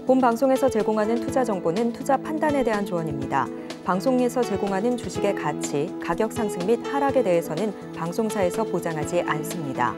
본 방송에서 제공하는 투자 정보는 투자 판단에 대한 조언입니다. 방송에서 제공하는 주식의 가치, 가격 상승 및 하락에 대해서는 방송사에서 보장하지 않습니다.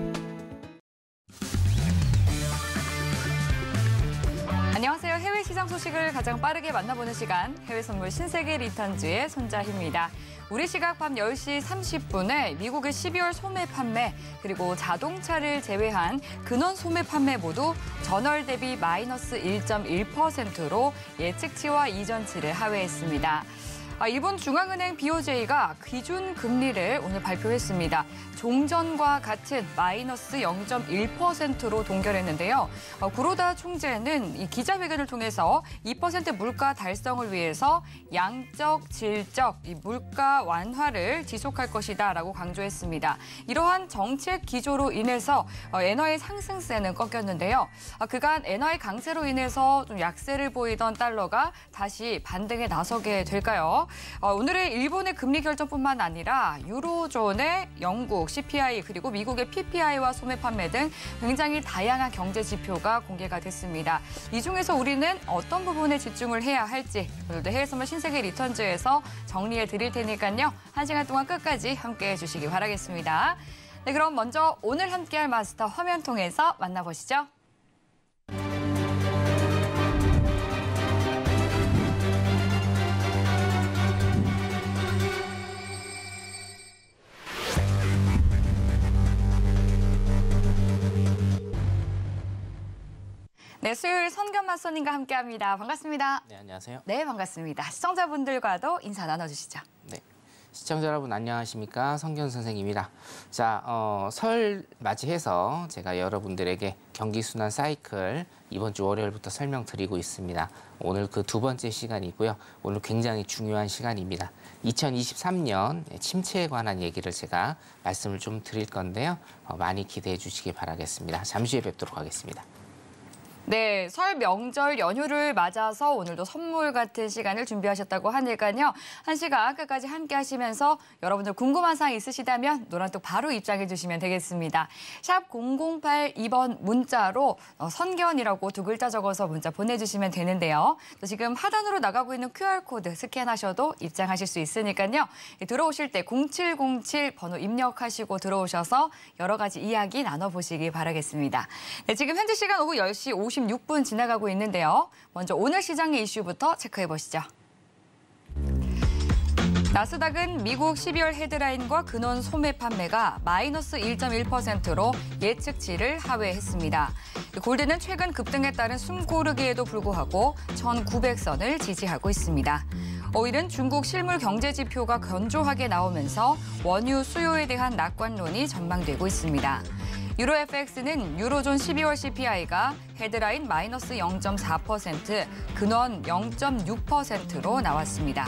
안녕하세요. 해외 시장 소식을 가장 빠르게 만나보는 시간, 해외 선물 신세계 리턴즈의 손자희입니다. 우리 시각 밤 10시 30분에 미국의 12월 소매 판매, 그리고 자동차를 제외한 근원 소매 판매 모두 전월 대비 마이너스 1.1%로 예측치와 이전치를 하회했습니다. 일본 중앙은행 BOJ가 기준 금리를 오늘 발표했습니다. 종전과 같은 마이너스 0.1%로 동결했는데요. 구로다 총재는 이 기자회견을 통해서 2% 물가 달성을 위해서 양적, 질적 이 물가 완화를 지속할 것이다라고 강조했습니다. 이러한 정책 기조로 인해서 엔화의 상승세는 꺾였는데요. 그간 엔화의 강세로 인해서 좀 약세를 보이던 달러가 다시 반등에 나서게 될까요? 오늘의 일본의 금리 결정뿐만 아니라 유로존의 영국 CPI 그리고 미국의 PPI와 소매 판매 등 굉장히 다양한 경제 지표가 공개가 됐습니다. 이 중에서 우리는 어떤 부분에 집중을 해야 할지 오늘도 해외 선물 신세계 리턴즈에서 정리해 드릴 테니까요. 1시간 동안 끝까지 함께해 주시기 바라겠습니다. 네, 그럼 먼저 오늘 함께할 마스터 화면 통해서 만나보시죠. 네, 수요일 선견 맞선님과 함께합니다. 반갑습니다. 네, 안녕하세요. 네, 반갑습니다. 시청자분들과도 인사 나눠주시죠. 네, 시청자 여러분 안녕하십니까? 성견 선생입니다. 자, 설 맞이해서 제가 여러분들에게 경기순환 사이클 이번 주 월요일부터 설명드리고 있습니다. 오늘 그 두 번째 시간이고요. 오늘 굉장히 중요한 시간입니다. 2023년 침체에 관한 얘기를 제가 말씀을 좀 드릴 건데요. 많이 기대해 주시기 바라겠습니다. 잠시 후에 뵙도록 하겠습니다. 네, 설 명절 연휴를 맞아서 오늘도 선물 같은 시간을 준비하셨다고 하니까요. 1시간 끝까지 함께 하시면서 여러분들 궁금한 사항 있으시다면 노란톡 바로 입장해 주시면 되겠습니다. 샵 0082번 문자로 선견이라고 두 글자 적어서 문자 보내주시면 되는데요. 또 지금 하단으로 나가고 있는 QR코드 스캔하셔도 입장하실 수 있으니까요. 들어오실 때 0707 번호 입력하시고 들어오셔서 여러 가지 이야기 나눠보시기 바라겠습니다. 네, 지금 현재 시간 오후 10시 56분 지나가고 있는데요. 먼저 오늘 시장의 이슈부터 체크해보시죠. 나스닥은 미국 12월 헤드라인과 근원 소매 판매가 마이너스 1.1%로 예측치를 하회했습니다. 골드는 최근 급등에 따른 숨고르기에도 불구하고 1,900선을 지지하고 있습니다. 오일은 중국 실물 경제 지표가 견조하게 나오면서 원유 수요에 대한 낙관론이 전망되고 있습니다. 유로 FX는 유로존 12월 CPI가 헤드라인 마이너스 0.4%, 근원 0.6%로 나왔습니다.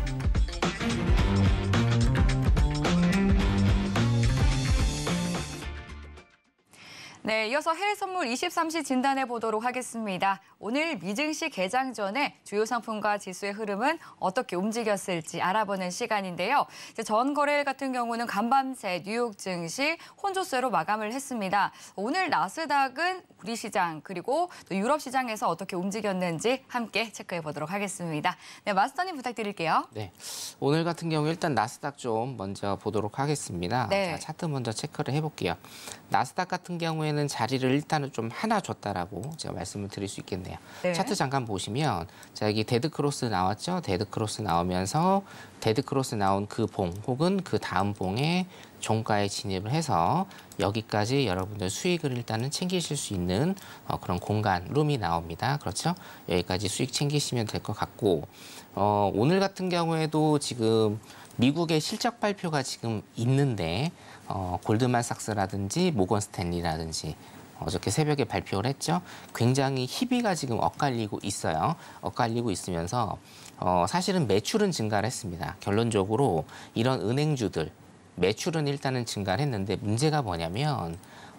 네, 이어서 해외 선물 23시 진단해 보도록 하겠습니다. 오늘 미증시 개장 전에 주요 상품과 지수의 흐름은 어떻게 움직였을지 알아보는 시간인데요. 전 거래일 같은 경우는 간밤새 뉴욕 증시 혼조세로 마감을 했습니다. 오늘 나스닥은 우리 시장 그리고 또 유럽 시장에서 어떻게 움직였는지 함께 체크해 보도록 하겠습니다. 네, 마스터님 부탁드릴게요. 네, 오늘 같은 경우 일단 나스닥 좀 먼저 보도록 하겠습니다. 네. 자, 차트 먼저 체크를 해볼게요. 나스닥 같은 경우에는 자리를 일단은 좀 하나 줬다라고 제가 말씀을 드릴 수 있겠네요. 네. 차트 잠깐 보시면 자, 여기 데드크로스 나왔죠? 데드크로스 나오면서 데드크로스 나온 그 봉 혹은 그 다음 봉에 종가에 진입을 해서 여기까지 여러분들 수익을 일단은 챙기실 수 있는 그런 공간, 룸이 나옵니다. 그렇죠? 여기까지 수익 챙기시면 될 것 같고 오늘 같은 경우에도 지금 미국의 실적 발표가 지금 있는데 골드만삭스라든지 모건 스탠리라든지 어저께 새벽에 발표를 했죠. 굉장히 희비가 지금 엇갈리고 있어요. 엇갈리고 있으면서 사실은 매출은 증가를 했습니다. 결론적으로 이런 은행주들 매출은 일단은 증가를 했는데 문제가 뭐냐면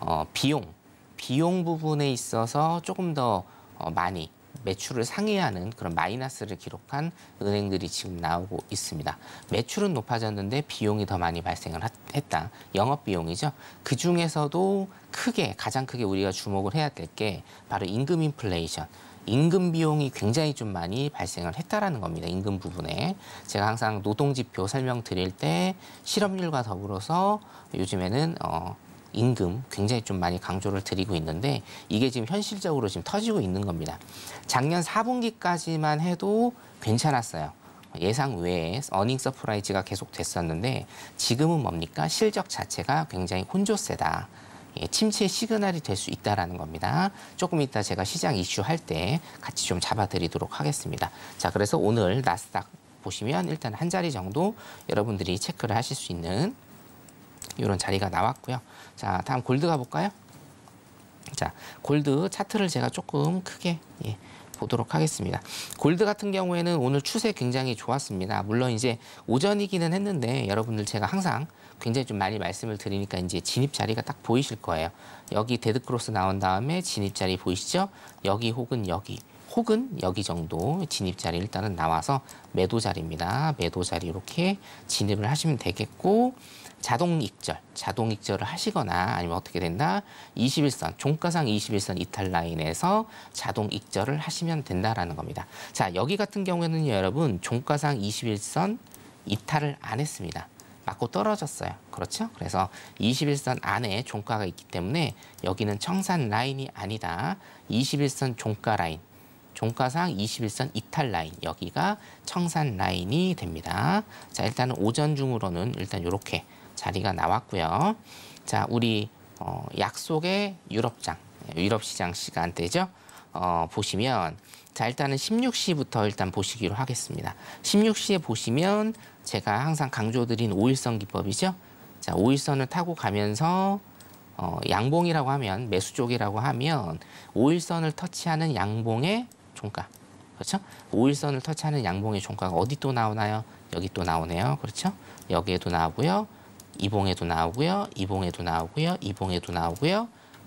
비용 부분에 있어서 조금 더 많이 매출을 상회하는 그런 마이너스를 기록한 은행들이 지금 나오고 있습니다. 매출은 높아졌는데 비용이 더 많이 발생을 했다. 영업비용이죠. 그중에서도 가장 크게 우리가 주목을 해야 될 게 바로 임금 인플레이션. 임금 비용이 굉장히 좀 많이 발생을 했다라는 겁니다. 임금 부분에. 제가 항상 노동지표 설명드릴 때 실업률과 더불어서 요즘에는 임금 굉장히 좀 많이 강조를 드리고 있는데 이게 지금 현실적으로 지금 터지고 있는 겁니다. 작년 4분기까지만 해도 괜찮았어요. 예상 외에 어닝 서프라이즈가 계속 됐었는데 지금은 뭡니까? 실적 자체가 굉장히 혼조세다. 침체 시그널이 될 수 있다는 겁니다. 조금 이따 제가 시장 이슈 할 때 같이 좀 잡아드리도록 하겠습니다. 자, 그래서 오늘 나스닥 보시면 일단 한 자리 정도 여러분들이 체크를 하실 수 있는 이런 자리가 나왔고요. 자, 다음 골드 가볼까요? 자, 골드 차트를 제가 조금 크게 보도록 하겠습니다. 골드 같은 경우에는 오늘 추세 굉장히 좋았습니다. 물론 이제 오전이기는 했는데 여러분들 제가 항상 굉장히 좀 많이 말씀을 드리니까 이제 진입 자리가 딱 보이실 거예요. 여기 데드크로스 나온 다음에 진입 자리 보이시죠? 여기 혹은 여기 정도 진입 자리 일단은 나와서 매도 자리입니다. 매도 자리 이렇게 진입을 하시면 되겠고 자동 익절을 하시거나 아니면 어떻게 된다? 21선, 종가상 21선 이탈 라인에서 자동 익절을 하시면 된다라는 겁니다. 자, 여기 같은 경우에는 여러분 종가상 21선 이탈을 안 했습니다. 맞고 떨어졌어요. 그렇죠? 그래서 21선 안에 종가가 있기 때문에 여기는 청산 라인이 아니다. 21선 종가 라인. 종가상 21선 이탈 라인, 여기가 청산 라인이 됩니다. 자, 일단은 오전 중으로는 일단 이렇게 자리가 나왔고요. 자, 우리 약속의 유럽 시장 시간대죠. 보시면 자, 일단은 16시부터 일단 보시기로 하겠습니다. 16시에 보시면 제가 항상 강조드린 5일선 기법이죠. 자, 5일선을 타고 가면서 양봉이라고 하면 매수 쪽이라고 하면 5일선을 터치하는 양봉의 종가. 그렇죠? 5일선을 터치하는 양봉의 종가가 어디 또 나오나요? 여기 또 나오네요. 그렇죠? 여기에도 나오고요. 이봉에도 나오고요. 이봉에도 나오고요. 이봉에도 나오고요.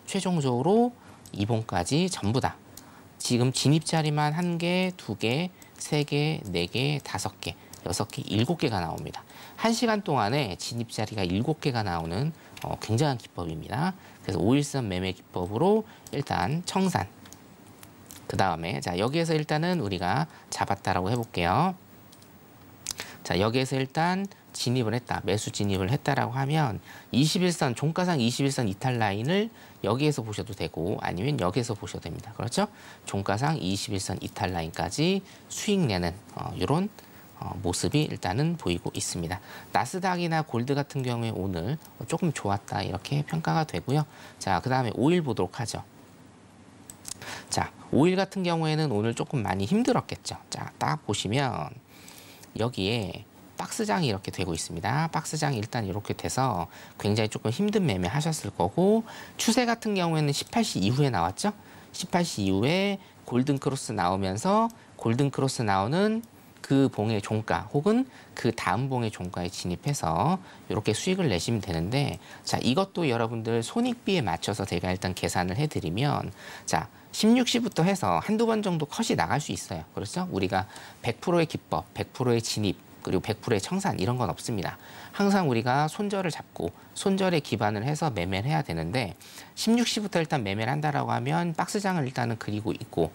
최종적으로 이봉까지 전부 다. 지금 진입 자리만 1개, 2개, 3개, 4개, 5개, 6개, 7개가 나옵니다. 1시간 동안에 진입 자리가 7개가 나오는 굉장한 기법입니다. 그래서 5일선 매매 기법으로 일단 청산. 그 다음에 자, 여기에서 일단은 우리가 잡았다라고 해볼게요. 자, 여기에서 일단 진입을 했다. 매수 진입을 했다라고 하면 21선, 종가상 21선 이탈 라인을 여기에서 보셔도 되고 아니면 여기에서 보셔도 됩니다. 그렇죠? 종가상 21선 이탈 라인까지 수익 내는 이런 모습이 일단은 보이고 있습니다. 나스닥이나 골드 같은 경우에 오늘 조금 좋았다 이렇게 평가가 되고요. 자, 그 다음에 오일 보도록 하죠. 자, 오일 같은 경우에는 오늘 조금 많이 힘들었겠죠. 자, 딱 보시면 여기에 박스장이 이렇게 되고 있습니다. 박스장이 일단 이렇게 돼서 굉장히 조금 힘든 매매 하셨을 거고 추세 같은 경우에는 18시 이후에 나왔죠. 18시 이후에 골든 크로스 나오면서 골든 크로스 나오는 그 봉의 종가 혹은 그 다음 봉의 종가에 진입해서 이렇게 수익을 내시면 되는데 자, 이것도 여러분들 손익비에 맞춰서 제가 일단 계산을 해드리면 자, 16시부터 해서 한두 번 정도 컷이 나갈 수 있어요. 그렇죠? 우리가 100%의 기법, 100%의 진입, 그리고 100%의 청산 이런 건 없습니다. 항상 우리가 손절을 잡고 손절에 기반을 해서 매매를 해야 되는데 16시부터 일단 매매를 한다라고 하면 박스장을 일단은 그리고 있고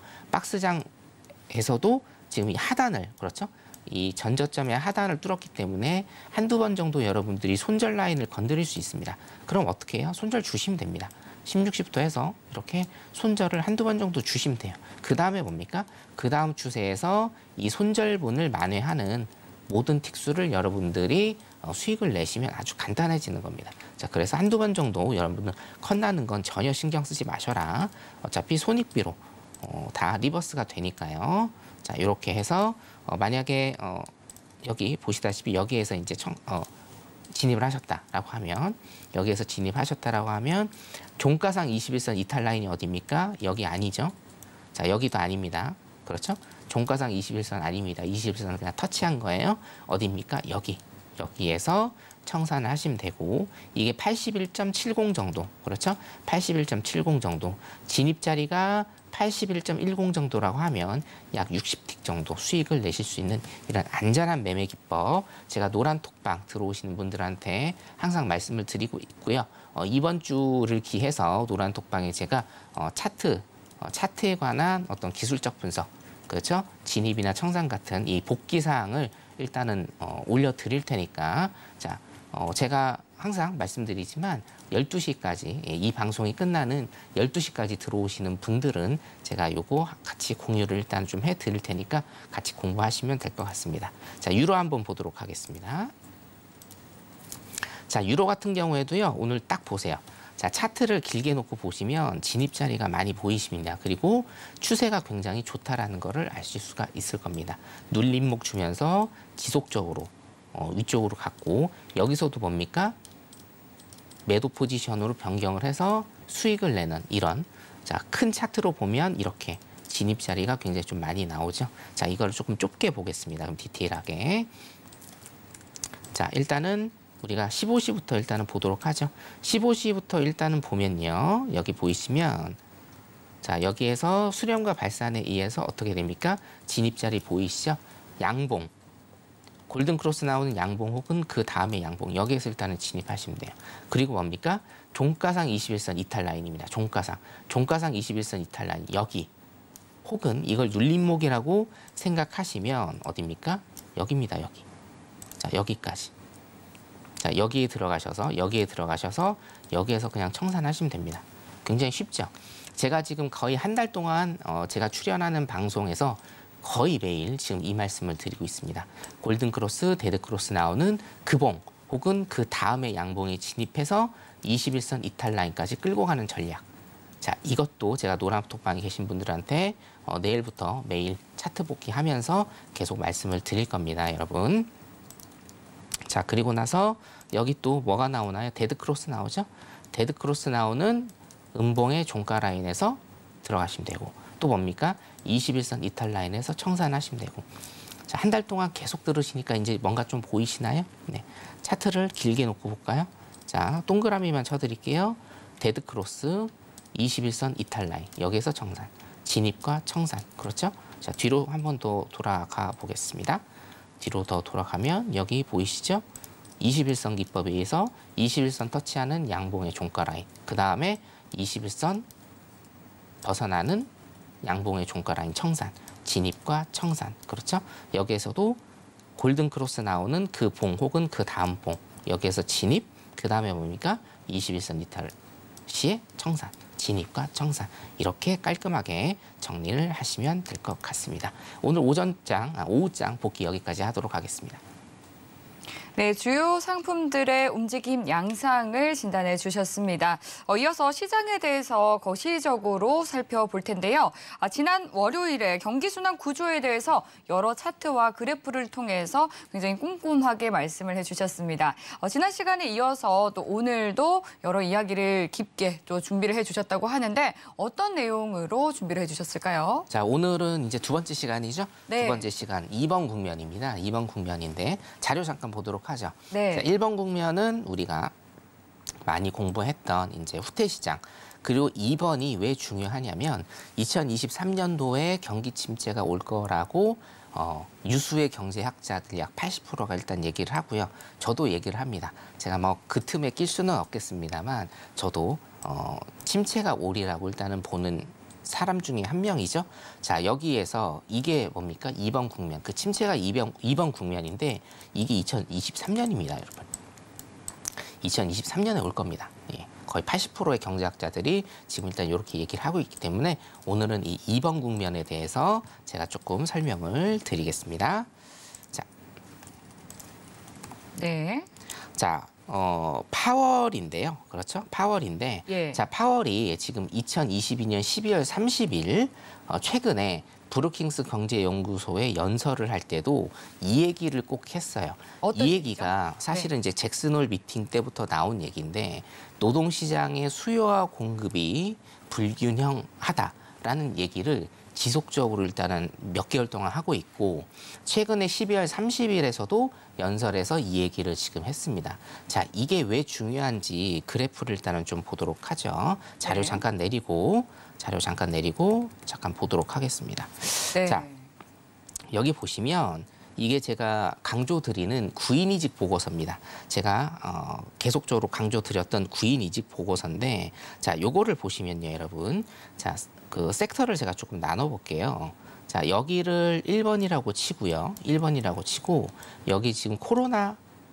박스장에서도 지금 이 하단을 그렇죠? 이 전저점의 하단을 뚫었기 때문에 한두 번 정도 여러분들이 손절 라인을 건드릴 수 있습니다. 그럼 어떻게 해요? 손절 주시면 됩니다. 16시부터 해서 이렇게 손절을 한두 번 정도 주시면 돼요. 그 다음에 뭡니까? 그 다음 추세에서 이 손절분을 만회하는 모든 틱수를 여러분들이 수익을 내시면 아주 간단해지는 겁니다. 자, 그래서 한두 번 정도 여러분들 컷나는 건 전혀 신경 쓰지 마셔라. 어차피 손익비로 다 리버스가 되니까요. 자, 이렇게 해서 만약에 여기 보시다시피 여기에서 이제 진입을 하셨다라고 하면 여기에서 진입하셨다라고 하면 종가상 21선 이탈 라인이 어디입니까? 여기 아니죠. 자, 여기도 아닙니다. 그렇죠? 종가상 21선 아닙니다. 21선을 그냥 터치한 거예요. 어디입니까? 여기에서 청산을 하시면 되고 이게 81.70 정도. 그렇죠? 81.70 정도. 진입 자리가 81.10 정도라고 하면 약 60틱 정도 수익을 내실 수 있는 이런 안전한 매매 기법 제가 노란 톡방 들어오시는 분들한테 항상 말씀을 드리고 있고요. 이번 주를 기해서 노란 톡방에 제가 차트 차트에 관한 어떤 기술적 분석, 그렇죠? 진입이나 청산 같은 이 복귀 사항을 일단은 올려드릴 테니까 자, 제가 항상 말씀드리지만 12시까지 이 방송이 끝나는 12시까지 들어오시는 분들은 제가 요거 같이 공유를 일단 좀 해드릴 테니까 같이 공부하시면 될 것 같습니다. 자, 유로 한번 보도록 하겠습니다. 자, 유로 같은 경우에도요. 오늘 딱 보세요. 자, 차트를 길게 놓고 보시면 진입 자리가 많이 보이십니다. 그리고 추세가 굉장히 좋다라는 거를 아실 수가 있을 겁니다. 눌림목 주면서 지속적으로 위쪽으로 갔고 여기서도 뭡니까? 매도 포지션으로 변경을 해서 수익을 내는 이런 자, 큰 차트로 보면 이렇게 진입 자리가 굉장히 좀 많이 나오죠. 자, 이걸 조금 좁게 보겠습니다. 그럼 디테일하게. 자, 일단은 우리가 15시부터 일단은 보도록 하죠. 15시부터 일단은 보면요. 여기 보이시면 자, 여기에서 수렴과 발산에 의해서 어떻게 됩니까? 진입자리 보이시죠? 양봉. 골든크로스 나오는 양봉 혹은 그 다음에 양봉. 여기에서 일단은 진입하시면 돼요. 그리고 뭡니까? 종가상 21선 이탈 라인입니다. 종가상 21선 이탈 라인. 여기. 혹은 이걸 눌림목이라고 생각하시면 어디입니까? 여기입니다. 여기. 자, 여기까지. 자, 여기에 들어가셔서 여기에서 그냥 청산하시면 됩니다. 굉장히 쉽죠. 제가 지금 거의 한 달 동안 제가 출연하는 방송에서 거의 매일 지금 이 말씀을 드리고 있습니다. 골든크로스, 데드크로스 나오는 그봉 혹은 그 다음에 양봉에 진입해서 21선 이탈 라인까지 끌고 가는 전략. 자, 이것도 제가 노란톡방에 계신 분들한테 내일부터 매일 차트 복귀하면서 계속 말씀을 드릴 겁니다, 여러분. 자, 그리고 나서 여기 또 뭐가 나오나요? 데드크로스 나오죠? 데드크로스 나오는 음봉의 종가 라인에서 들어가시면 되고 또 뭡니까? 21선 이탈 라인에서 청산하시면 되고 자, 한 달 동안 계속 들으시니까 이제 뭔가 좀 보이시나요? 네, 차트를 길게 놓고 볼까요? 자, 동그라미만 쳐드릴게요. 데드크로스, 21선 이탈 라인, 여기에서 청산, 진입과 청산, 그렇죠? 자, 뒤로 한 번 더 돌아가 보겠습니다. 뒤로 더 돌아가면 여기 보이시죠? 21선 기법에 의해서 21선 터치하는 양봉의 종가 라인, 그 다음에 21선 벗어나는 양봉의 종가 라인 청산, 진입과 청산, 그렇죠? 여기에서도 골든크로스 나오는 그 봉 혹은 그 다음 봉, 여기에서 진입, 그 다음에 뭡니까? 21선 이탈 시에 청산, 진입과 청산, 이렇게 깔끔하게 정리를 하시면 될 것 같습니다. 오늘 오후장 복귀 여기까지 하도록 하겠습니다. 네, 주요 상품들의 움직임 양상을 진단해 주셨습니다. 이어서 시장에 대해서 거시적으로 살펴볼 텐데요. 지난 월요일에 경기순환 구조에 대해서 여러 차트와 그래프를 통해서 굉장히 꼼꼼하게 말씀을 해주셨습니다. 지난 시간에 이어서 또 오늘도 여러 이야기를 깊게 또 준비를 해주셨다고 하는데 어떤 내용으로 준비를 해주셨을까요? 자, 오늘은 이제 두 번째 시간이죠. 네. 두 번째 시간 2번 국면입니다. 2번 국면인데 자료 잠깐 보도록 하죠. 네. 자, 1번 국면은 우리가 많이 공부했던 이제 후퇴 시장. 그리고 2번이 왜 중요하냐면 2023년도에 경기 침체가 올 거라고 유수의 경제학자들 약 80%가 일단 얘기를 하고요. 저도 얘기를 합니다. 제가 뭐 그 틈에 낄 수는 없겠습니다만 저도 침체가 오리라고 일단은 보는 사람 중에 한 명이죠. 자, 여기에서 이게 뭡니까? 2번 국면. 그 침체가 2번 국면인데 이게 2023년입니다, 여러분. 2023년에 올 겁니다. 예, 거의 80%의 경제학자들이 지금 일단 이렇게 얘기를 하고 있기 때문에 오늘은 이 2번 국면에 대해서 제가 조금 설명을 드리겠습니다. 자, 네. 자, 파월인데요. 그렇죠? 파월인데, 예. 자, 파월이 지금 2022년 12월 30일 최근에 브루킹스 경제연구소에 연설을 할 때도 이 얘기를 꼭 했어요. 어떤 이 얘기가 사실은 이제 잭슨홀 미팅 때부터 나온 얘기인데 노동시장의 수요와 공급이 불균형하다라는 얘기를 지속적으로 일단은 몇 개월 동안 하고 있고 최근에 12월 30일에서도 연설에서 이 얘기를 지금 했습니다. 자, 이게 왜 중요한지 그래프를 일단은 좀 보도록 하죠. 자료 네. 잠깐 내리고 잠깐 보도록 하겠습니다. 네. 자, 여기 보시면 이게 제가 강조드리는 구인이직 보고서입니다. 제가 계속적으로 강조드렸던 구인이직 보고서인데, 자, 요거를 보시면요, 여러분. 자, 그 섹터를 제가 조금 나눠볼게요. 자, 여기를 1번이라고 치고요. 1번이라고 치고, 여기 지금 코로나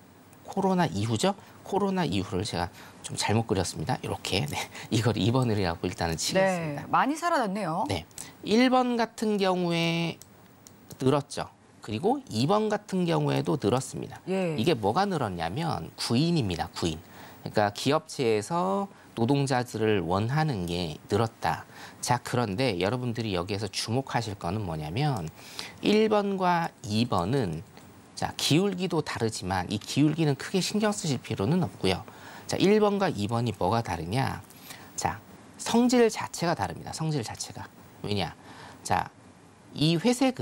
이후죠? 코로나 이후를 제가 좀 잘못 그렸습니다. 이렇게. 네. 이걸 2번이라고 일단은 치겠습니다. 네, 많이 살아났네요. 네. 1번 같은 경우에 늘었죠. 그리고 2번 같은 경우에도 늘었습니다. 예. 이게 뭐가 늘었냐면 구인입니다. 구인. 그러니까 기업체에서 노동자들을 원하는 게 늘었다. 자, 그런데 여러분들이 여기에서 주목하실 거는 뭐냐면 1번과 2번은 자, 기울기도 다르지만 이 기울기는 크게 신경 쓰실 필요는 없고요. 자, 1번과 2번이 뭐가 다르냐? 자, 성질 자체가 다릅니다. 성질 자체가. 왜냐? 자, 이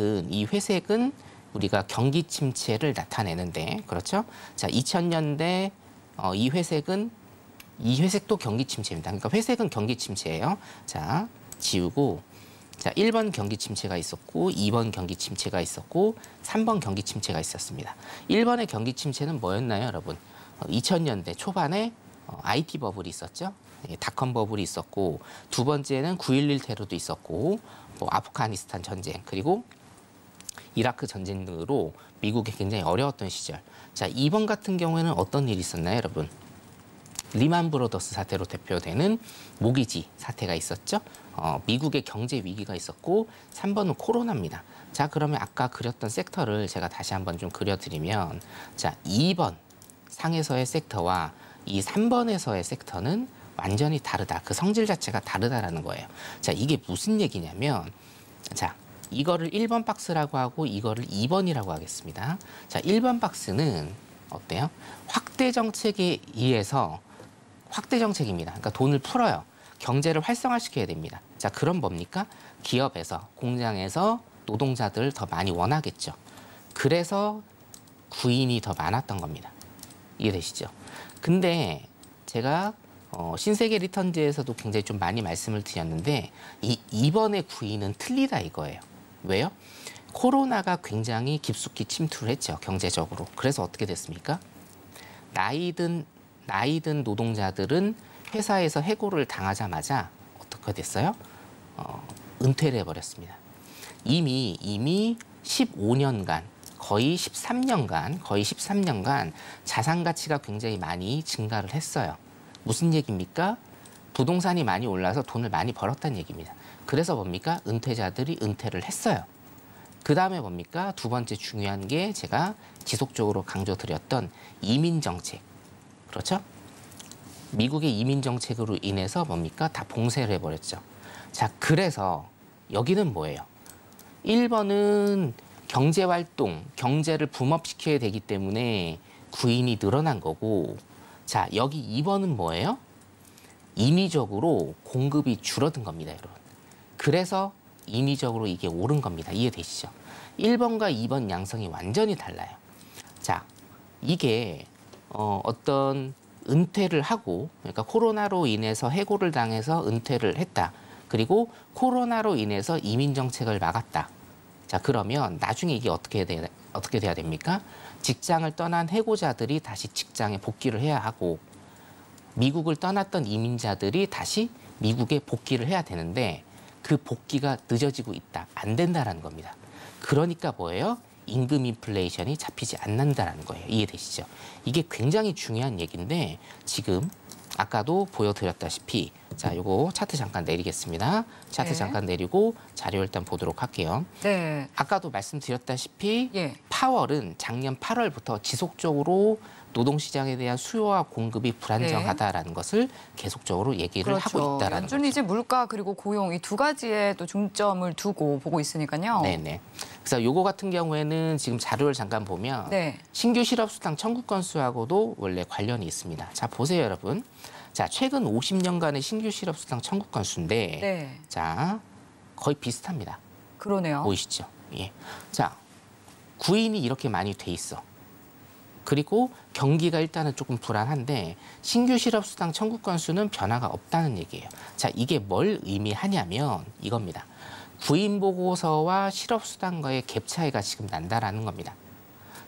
회색은 우리가 경기 침체를 나타내는데, 그렇죠? 자, 2000년대 이 회색도 경기 침체입니다. 그러니까 회색은 경기 침체예요. 자, 지우고, 자, 1번 경기 침체가 있었고, 2번 경기 침체가 있었고, 3번 경기 침체가 있었습니다. 1번의 경기 침체는 뭐였나요, 여러분? 2000년대 초반에 IT 버블이 있었죠. 닷컴 버블이 있었고, 두 번째는 9.11 테러도 있었고, 뭐 아프가니스탄 전쟁, 그리고 이라크 전쟁 등으로 미국이 굉장히 어려웠던 시절. 자, 2번 같은 경우에는 어떤 일이 있었나요, 여러분? 리만 브로더스 사태로 대표되는 모기지 사태가 있었죠. 미국의 경제 위기가 있었고, 3번은 코로나입니다. 자, 그러면 아까 그렸던 섹터를 제가 다시 한번 좀 그려드리면, 자, 2번 상에서의 섹터와 이 3번에서의 섹터는 완전히 다르다. 그 성질 자체가 다르다라는 거예요. 자, 이게 무슨 얘기냐면, 자, 이거를 1번 박스라고 하고 이거를 2번이라고 하겠습니다. 자, 1번 박스는 어때요? 확대 정책에 의해서 확대 정책입니다. 그러니까 돈을 풀어요. 경제를 활성화시켜야 됩니다. 자, 그럼 뭡니까? 기업에서, 공장에서 노동자들을 더 많이 원하겠죠. 그래서 구인이 더 많았던 겁니다. 이해되시죠? 근데 제가 신세계 리턴즈에서도 굉장히 좀 많이 말씀을 드렸는데 이 2번의 구인은 틀리다 이거예요. 왜요? 코로나가 굉장히 깊숙이 침투를 했죠. 경제적으로. 그래서 어떻게 됐습니까? 나이든 노동자들은 회사에서 해고를 당하자마자 어떻게 됐어요? 은퇴를 해버렸습니다. 이미 15년간 거의 13년간 자산 가치가 굉장히 많이 증가를 했어요. 무슨 얘기입니까? 부동산이 많이 올라서 돈을 많이 벌었다는 얘기입니다. 그래서 뭡니까? 은퇴자들이 은퇴를 했어요. 그 다음에 뭡니까? 두 번째 중요한 게 제가 지속적으로 강조드렸던 이민 정책. 그렇죠? 미국의 이민 정책으로 인해서 뭡니까? 다 봉쇄를 해버렸죠. 자, 그래서 여기는 뭐예요? 1번은 경제활동, 경제를 붐업시켜야 되기 때문에 구인이 늘어난 거고, 자, 여기 2번은 뭐예요? 인위적으로 공급이 줄어든 겁니다, 여러분. 그래서 인위적으로 이게 오른 겁니다. 이해되시죠? 1번과 2번 양성이 완전히 달라요. 자, 이게 어떤 은퇴를 하고, 그러니까 코로나로 인해서 해고를 당해서 은퇴를 했다. 그리고 코로나로 인해서 이민 정책을 막았다. 자, 그러면 나중에 이게 어떻게 돼야 됩니까? 직장을 떠난 해고자들이 다시 직장에 복귀를 해야 하고, 미국을 떠났던 이민자들이 다시 미국에 복귀를 해야 되는데 그 복귀가 늦어지고 있다. 안 된다라는 겁니다. 그러니까 뭐예요? 임금 인플레이션이 잡히지 않는다라는 거예요. 이해되시죠? 이게 굉장히 중요한 얘기인데 지금 아까도 보여드렸다시피 자, 요거 차트 잠깐 내리겠습니다. 차트 네. 잠깐 내리고 자료 일단 보도록 할게요. 네. 아까도 말씀드렸다시피 예. 파월은 작년 8월부터 지속적으로 노동시장에 대한 수요와 공급이 불안정하다라는 것을 계속적으로 얘기를 하고 있다라는 연준이 거죠. 이제 물가 그리고 고용 이 두 가지에 또 중점을 두고 보고 있으니까요. 네네. 그래서 요거 같은 경우에는 지금 자료를 잠깐 보면 네. 신규 실업수당 청구 건수하고도 원래 관련이 있습니다. 자, 보세요, 여러분. 자, 최근 50년간의 신규 실업수당 청구 건수인데 네. 자, 거의 비슷합니다. 그러네요. 보이시죠? 예. 자, 구인이 이렇게 많이 돼 있어. 그리고 경기가 일단은 조금 불안한데 신규 실업수당 청구 건수는 변화가 없다는 얘기예요. 자, 이게 뭘 의미하냐면 이겁니다. 구인 보고서와 실업수당과의 갭 차이가 지금 난다라는 겁니다.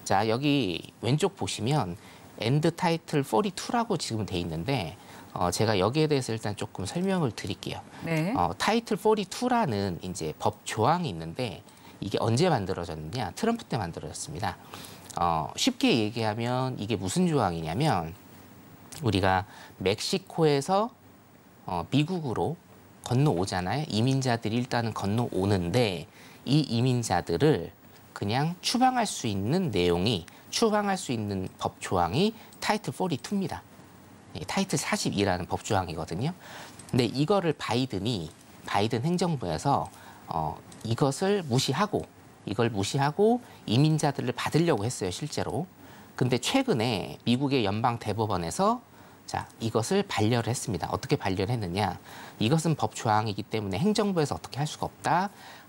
자, 여기 왼쪽 보시면 엔드 타이틀 42라고 지금 돼 있는데 제가 여기에 대해서 일단 조금 설명을 드릴게요. 네. 타이틀 42라는 이제 법 조항이 있는데 이게 언제 만들어졌느냐? 트럼프 때 만들어졌습니다. 쉽게 얘기하면 이게 무슨 조항이냐면 우리가 멕시코에서 미국으로 건너오잖아요. 이민자들이 일단은 건너오는데 이 이민자들을 그냥 추방할 수 있는 내용이 추방할 수 있는 법 조항이 타이틀 42입니다. 타이틀 42라는 법 조항이거든요. 근데 이거를 바이든 행정부에서 이걸 무시하고 이민자들을 받으려고 했어요, 실제로. 근데 최근에 미국의 연방 대법원에서 자, 이것을 반려를 했습니다. 어떻게 반려를 했느냐? 이것은 법 조항이기 때문에 행정부에서 어떻게 할 수가 없다.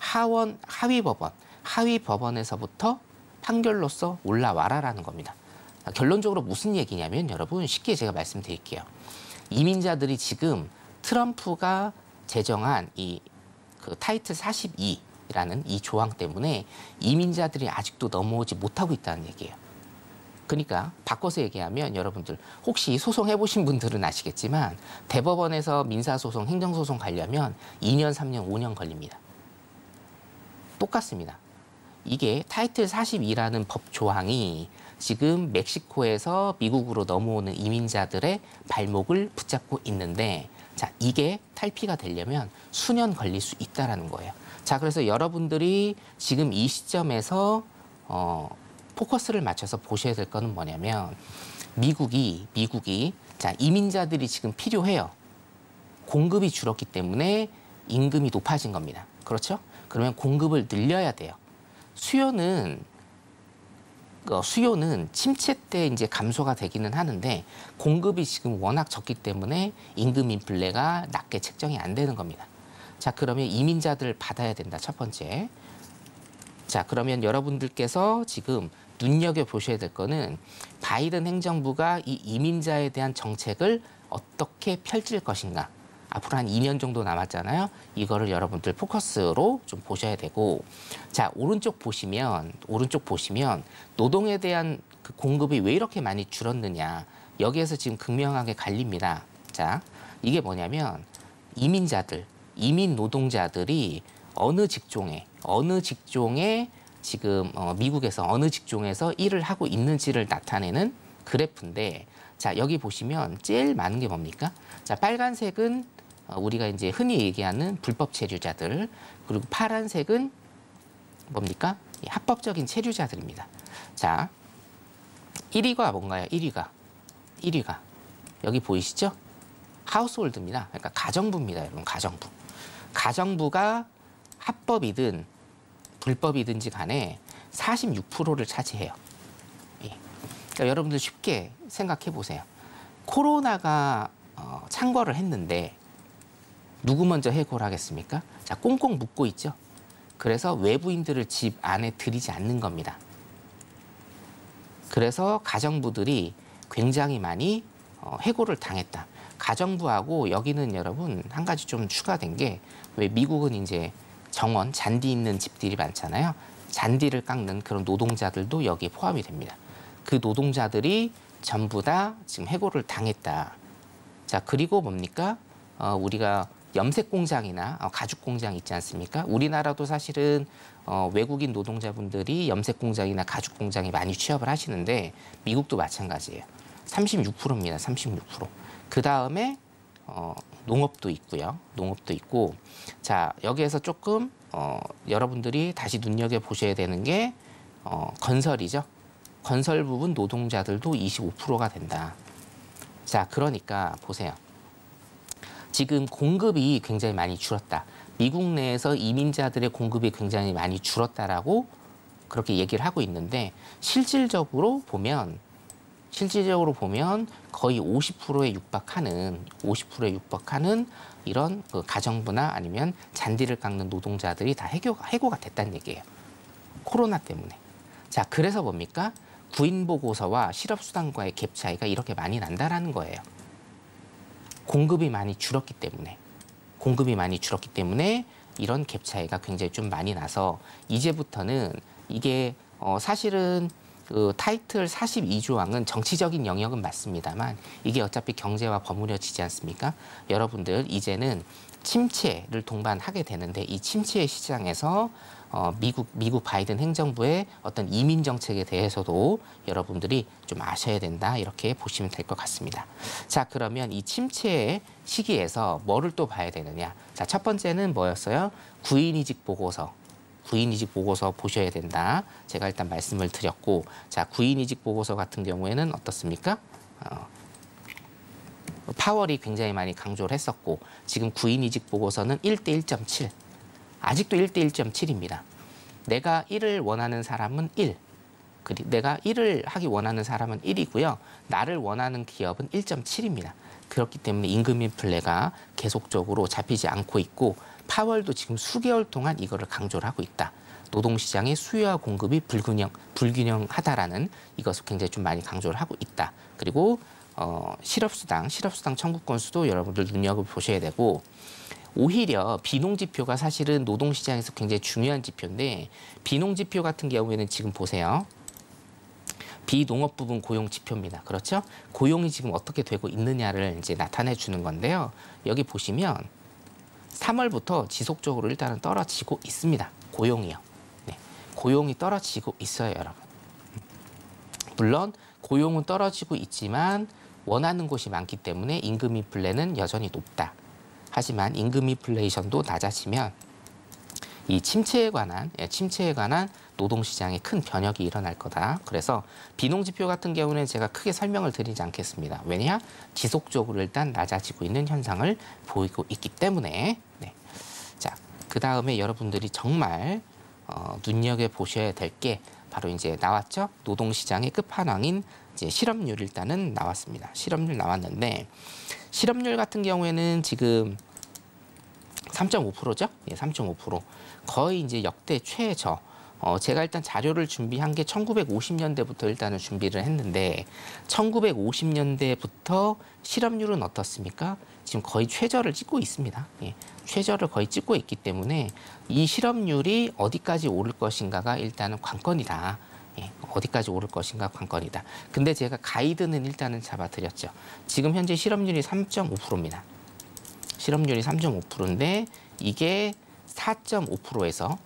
하위 법원에서부터 판결로서 올라와라라는 겁니다. 결론적으로 무슨 얘기냐면 여러분 쉽게 제가 말씀드릴게요. 이민자들이 지금 트럼프가 제정한 그 타이틀 42라는 이 조항 때문에 이민자들이 아직도 넘어오지 못하고 있다는 얘기예요. 그러니까 바꿔서 얘기하면 여러분들 혹시 소송해보신 분들은 아시겠지만 대법원에서 민사소송, 행정소송 가려면 2년, 3년, 5년 걸립니다. 똑같습니다. 이게 타이틀 42라는 법 조항이 지금 멕시코에서 미국으로 넘어오는 이민자들의 발목을 붙잡고 있는데 자, 이게 탈피가 되려면 수년 걸릴 수 있다는 거예요. 자, 그래서 여러분들이 지금 이 시점에서 포커스를 맞춰서 보셔야 될 거는 뭐냐면 미국이 자, 이민자들이 지금 필요해요. 공급이 줄었기 때문에 임금이 높아진 겁니다. 그렇죠? 그러면 공급을 늘려야 돼요. 수요는 침체 때 이제 감소가 되기는 하는데 공급이 지금 워낙 적기 때문에 임금 인플레가 낮게 책정이 안 되는 겁니다. 자, 그러면 이민자들을 받아야 된다. 첫 번째. 자, 그러면 여러분들께서 지금 눈여겨보셔야 될 거는 바이든 행정부가 이 이민자에 대한 정책을 어떻게 펼칠 것인가. 앞으로 한 2년 정도 남았잖아요. 이거를 여러분들 포커스로 좀 보셔야 되고 자, 오른쪽 보시면 노동에 대한 그 공급이 왜 이렇게 많이 줄었느냐. 여기에서 지금 극명하게 갈립니다. 자, 이게 뭐냐면 이민 노동자들이 어느 직종에 지금 미국에서 어느 직종에서 일을 하고 있는지를 나타내는 그래프인데 자, 여기 보시면 제일 많은 게 뭡니까? 자, 빨간색은 우리가 이제 흔히 얘기하는 불법 체류자들, 그리고 파란색은 뭡니까? 합법적인 체류자들입니다. 자, 1위가 뭔가요? 1위가 여기 보이시죠? 하우스홀드입니다. 그러니까 가정부입니다, 여러분. 가정부가 합법이든 불법이든지 간에 46%를 차지해요. 그러니까 여러분들 쉽게 생각해 보세요. 코로나가 창궐을 했는데 누구 먼저 해고를 하겠습니까? 자, 꽁꽁 묶고 있죠. 그래서 외부인들을 집 안에 들이지 않는 겁니다. 그래서 가정부들이 굉장히 많이 해고를 당했다. 가정부하고 여기는 여러분 한 가지 좀 추가된 게 왜 미국은 이제 정원, 잔디 있는 집들이 많잖아요. 잔디를 깎는 그런 노동자들도 여기에 포함이 됩니다. 그 노동자들이 전부 다 지금 해고를 당했다. 자, 그리고 뭡니까? 우리가 염색 공장이나 가죽 공장 있지 않습니까? 우리나라도 사실은 외국인 노동자분들이 염색 공장이나 가죽 공장에 많이 취업을 하시는데 미국도 마찬가지예요. 36%입니다. 36%. 그 다음에 농업도 있고요. 농업도 있고 자, 여기에서 조금 여러분들이 다시 눈여겨 보셔야 되는 게 건설이죠. 건설 부분 노동자들도 25%가 된다. 자, 그러니까 보세요. 지금 공급이 굉장히 많이 줄었다. 미국 내에서 이민자들의 공급이 굉장히 많이 줄었다라고 그렇게 얘기를 하고 있는데 실질적으로 보면 거의 50%에 육박하는 이런 그 가정부나 아니면 잔디를 깎는 노동자들이 다 해고가 됐다는 얘기예요. 코로나 때문에. 자, 그래서 뭡니까? 구인 보고서와 실업수당과의 갭 차이가 이렇게 많이 난다라는 거예요. 공급이 많이 줄었기 때문에 이런 갭 차이가 굉장히 좀 많이 나서 이제부터는 이게 사실은 그 타이틀 42조항은 정치적인 영역은 맞습니다만 이게 어차피 경제와 버무려지지 않습니까? 여러분들 이제는 침체를 동반하게 되는데 이 침체의 시장에서 미국 바이든 행정부의 어떤 이민 정책에 대해서도 여러분들이 좀 아셔야 된다 이렇게 보시면 될 것 같습니다. 자, 그러면 이 침체의 시기에서 뭐를 또 봐야 되느냐? 자, 첫 번째는 뭐였어요? 구인이직 보고서. 구인이직 보고서 보셔야 된다. 제가 일단 말씀을 드렸고, 자, 구인이직 보고서 같은 경우에는 어떻습니까? 파월이 굉장히 많이 강조를 했었고, 지금 구인이직 보고서는 1대 1.7. 아직도 1대 1.7입니다. 내가 1을 원하는 사람은 1. 그리고 내가 1을 하기 원하는 사람은 1이고요. 나를 원하는 기업은 1.7입니다. 그렇기 때문에 임금 인플레가 계속적으로 잡히지 않고 있고 파월도 지금 수개월 동안 이거를 강조를 하고 있다. 노동시장의 수요와 공급이 불균형하다라는 이것을 굉장히 좀 많이 강조를 하고 있다. 그리고 실업수당 청구 건수도 여러분들 눈여겨보셔야 되고 오히려 비농지표가 사실은 노동시장에서 굉장히 중요한 지표인데 비농지표 같은 경우에는 지금 보세요. 비농업 부분 고용 지표입니다. 그렇죠? 고용이 지금 어떻게 되고 있느냐를 이제 나타내 주는 건데요. 여기 보시면 3월부터 지속적으로 일단은 떨어지고 있습니다. 고용이요. 네, 고용이 떨어지고 있어요, 여러분. 물론 고용은 떨어지고 있지만 원하는 곳이 많기 때문에 임금 인플레는 여전히 높다. 하지만 임금 인플레이션도 낮아지면 이 침체에 관한 노동시장에 큰 변혁이 일어날 거다. 그래서 비농지표 같은 경우는 제가 크게 설명을 드리지 않겠습니다. 왜냐? 지속적으로 일단 낮아지고 있는 현상을 보이고 있기 때문에. 네. 자, 그 다음에 여러분들이 정말 눈여겨보셔야 될 게 바로 이제 나왔죠? 노동시장의 끝판왕인 이제 실업률 일단은 나왔습니다. 실업률 나왔는데 실업률 같은 경우에는 지금 3.5%죠? 예, 3.5%. 거의 이제 역대 최저. 제가 일단 자료를 준비한 게 1950년대부터 일단은 준비를 했는데 1950년대부터 실업률은 어떻습니까? 지금 거의 최저를 찍고 있습니다. 예, 최저를 거의 찍고 있기 때문에 이 실업률이 어디까지 오를 것인가가 일단은 관건이다. 예, 어디까지 오를 것인가 관건이다. 근데 제가 가이드는 일단은 잡아드렸죠. 지금 현재 실업률이 3.5%입니다. 실업률이 3.5%인데 이게 4.5%에서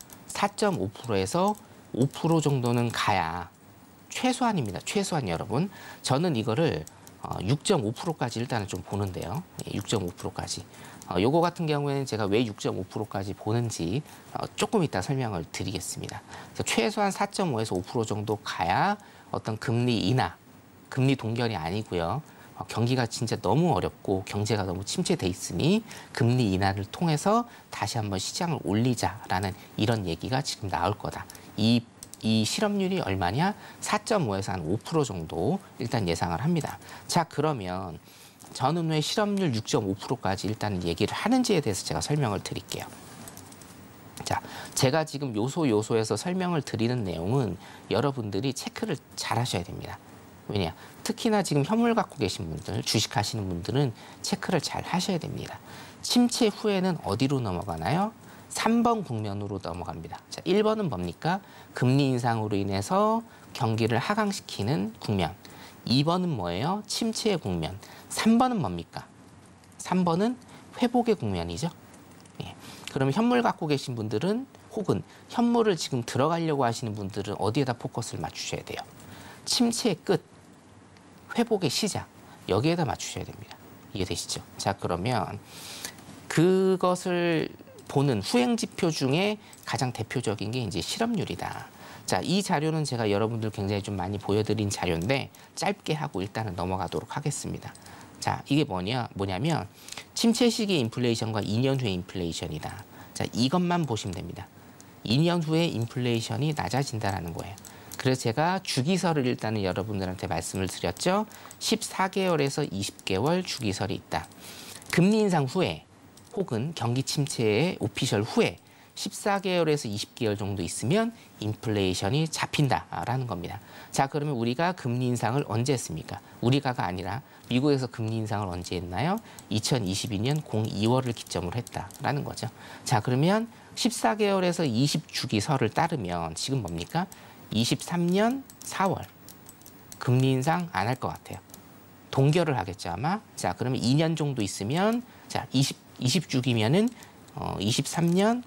5% 정도는 가야 최소한입니다. 최소한 여러분. 저는 이거를 6.5%까지 일단은 좀 보는데요. 6.5%까지. 요거 같은 경우에는 제가 왜 6.5%까지 보는지 조금 이따 설명을 드리겠습니다. 그래서 최소한 4.5에서 5% 정도 가야 어떤 금리 인하, 금리 동결이 아니고요. 경기가 진짜 너무 어렵고 경제가 너무 침체돼 있으니 금리 인하를 통해서 다시 한번 시장을 올리자라는 이런 얘기가 지금 나올 거다. 이 실업률이 얼마냐? 4.5에서 한 5% 정도 일단 예상을 합니다. 자, 그러면 저는 왜 실업률 6.5%까지 일단 얘기를 하는지에 대해서 제가 설명을 드릴게요. 자, 제가 지금 요소에서 설명을 드리는 내용은 여러분들이 체크를 잘 하셔야 됩니다. 왜냐? 특히나 지금 현물 갖고 계신 분들, 주식하시는 분들은 체크를 잘 하셔야 됩니다. 침체 후에는 어디로 넘어가나요? 3번 국면으로 넘어갑니다. 자, 1번은 뭡니까? 금리 인상으로 인해서 경기를 하강시키는 국면. 2번은 뭐예요? 침체의 국면. 3번은 뭡니까? 3번은 회복의 국면이죠. 예. 그러면 현물 갖고 계신 분들은 혹은 현물을 지금 들어가려고 하시는 분들은 어디에다 포커스를 맞추셔야 돼요? 침체의 끝, 회복의 시작, 여기에다 맞추셔야 됩니다. 이해되시죠? 자, 그러면 그것을 보는 후행지표 중에 가장 대표적인 게 이제 실업률이다. 자, 이 자료는 제가 여러분들 굉장히 좀 많이 보여드린 자료인데 짧게 하고 일단은 넘어가도록 하겠습니다. 자, 이게 뭐냐면 침체 시기 인플레이션과 2년 후의 인플레이션이다. 자, 이것만 보시면 됩니다. 2년 후에 인플레이션이 낮아진다는 거예요. 그래서 제가 주기설을 일단은 여러분들한테 말씀을 드렸죠. 14개월에서 20개월 주기설이 있다. 금리 인상 후에 혹은 경기 침체의 오피셜 후에 14개월에서 20개월 정도 있으면 인플레이션이 잡힌다라는 겁니다. 자, 그러면 우리가 금리 인상을 언제 했습니까? 우리가가 아니라 미국에서 금리 인상을 언제 했나요? 2022년 02월을 기점으로 했다라는 거죠. 자, 그러면 14개월에서 20주기설을 따르면 지금 뭡니까? 23년 4월 금리 인상 안 할 것 같아요. 동결을 하겠죠 아마. 자 그러면 2년 정도 있으면 자 20주기면은 23년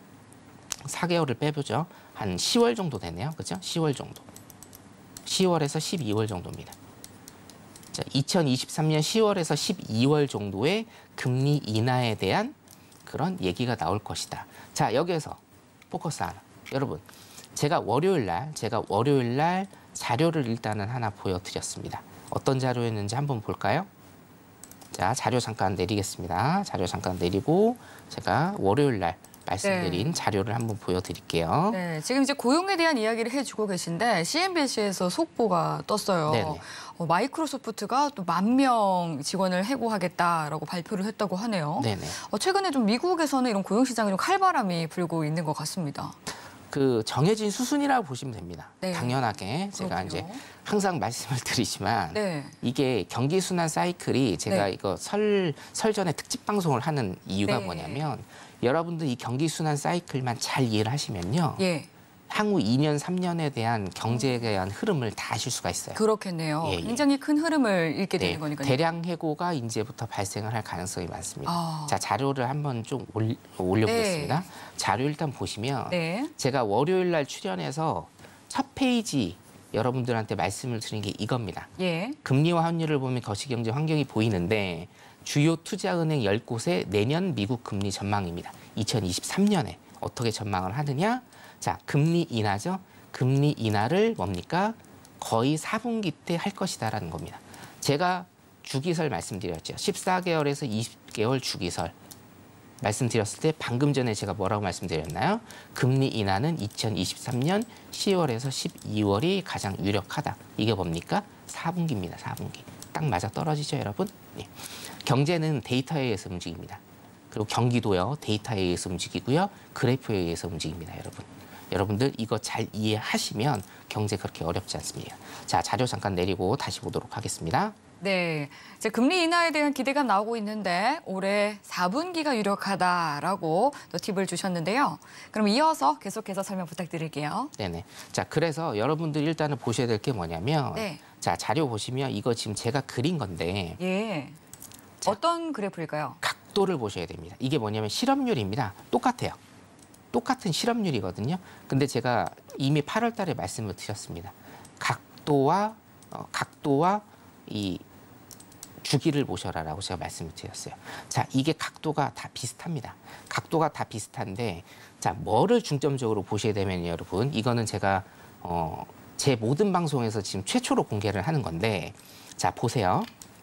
4개월을 빼보죠. 한 10월 정도 되네요. 그렇죠? 10월 정도. 10월에서 12월 정도입니다. 자, 2023년 10월에서 12월 정도의 금리 인하에 대한 그런 얘기가 나올 것이다. 자, 여기에서 포커스 하나. 여러분, 제가 월요일 날 자료를 일단은 하나 보여드렸습니다. 어떤 자료였는지 한번 볼까요? 자, 자료 잠깐 내리겠습니다. 자료 잠깐 내리고 제가 월요일 날 말씀드린 자료를 한번 보여드릴게요. 네, 지금 이제 고용에 대한 이야기를 해주고 계신데 CNBC에서 속보가 떴어요. 네네. 마이크로소프트가 또 10,000명 직원을 해고하겠다라고 발표를 했다고 하네요. 네네. 최근에 좀 미국에서는 이런 고용 시장에 좀 칼바람이 불고 있는 것 같습니다. 그 정해진 수순이라고 보시면 됩니다. 네. 당연하게 제가 그렇군요. 이제 항상 말씀을 드리지만 네. 이게 경기 순환 사이클이 제가 네. 이거 설 전에 특집 방송을 하는 이유가 네. 뭐냐면 여러분들 이 경기 순환 사이클만 잘 이해를 하시면요. 예. 향후 2년, 3년에 대한 경제에 대한 흐름을 다 아실 수가 있어요. 그렇겠네요. 예, 예. 굉장히 큰 흐름을 읽게 되는 거니까요. 대량 해고가 이제부터 발생을 할 가능성이 많습니다. 아. 자, 자료를 한번 좀 올려보겠습니다. 네. 자료 일단 보시면 네. 제가 월요일 날 출연해서 첫 페이지 여러분들한테 말씀을 드린 게 이겁니다. 예. 금리와 환율을 보면 거시경제 환경이 보이는데 주요 투자은행 10곳의 내년 미국 금리 전망입니다. 2023년에 어떻게 전망을 하느냐? 자, 금리 인하죠. 금리 인하를 뭡니까? 거의 4분기 때 할 것이다라는 겁니다. 제가 주기설 말씀드렸죠. 14개월에서 20개월 주기설 말씀드렸을 때 방금 전에 제가 뭐라고 말씀드렸나요? 금리 인하는 2023년 10월에서 12월이 가장 유력하다. 이게 뭡니까? 4분기입니다. 4분기. 딱 맞아 떨어지죠, 여러분? 네. 경제는 데이터에 의해서 움직입니다. 그리고 경기도요, 데이터에 의해서 움직이고요. 그래프에 의해서 움직입니다, 여러분. 여러분들 이거 잘 이해하시면 경제 그렇게 어렵지 않습니다. 자, 자료 잠깐 내리고 다시 보도록 하겠습니다. 네, 이제 금리 인하에 대한 기대감 나오고 있는데 올해 4분기가 유력하다라고 또 팁을 주셨는데요. 그럼 이어서 계속해서 설명 부탁드릴게요. 네네. 자, 그래서 여러분들 일단은 보셔야 될 게 뭐냐면 네. 자, 자료 보시면 이거 지금 제가 그린 건데 예. 자. 어떤 그래프일까요? 각도를 보셔야 됩니다. 이게 뭐냐면 실업률입니다. 똑같아요. 똑같은 실업률이거든요. 근데 제가 이미 8월 달에 말씀을 드렸습니다. 각도와 이 주기를 보셔라라고 제가 말씀을 드렸어요. 자, 이게 각도가 다 비슷합니다. 각도가 다 비슷한데 자, 뭐를 중점적으로 보셔야 되면 여러분, 이거는 제가 제 모든 방송에서 지금 최초로 공개를 하는 건데 자, 보세요.